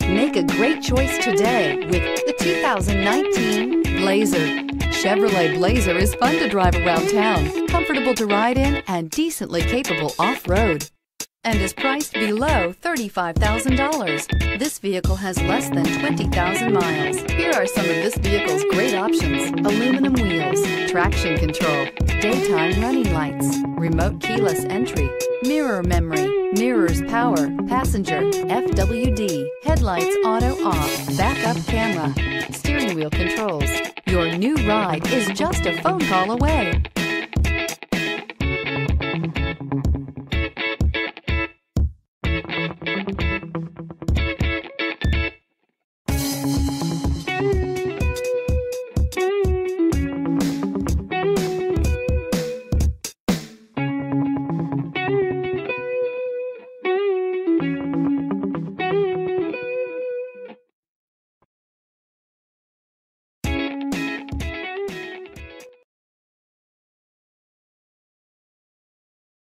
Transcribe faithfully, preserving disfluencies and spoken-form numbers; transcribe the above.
Make a great choice today with the two thousand nineteen Blazer. Chevrolet Blazer is fun to drive around town, comfortable to ride in, and decently capable off-road, and is priced below thirty-five thousand dollars. This vehicle has less than twenty thousand miles. Here are some of this vehicle's great options: aluminum wheels, traction control, daytime running lights, remote keyless entry, mirror memory, mirrors power, passenger, F W D, headlights auto off, backup camera, steering wheel controls. Your new ride is just a phone call away.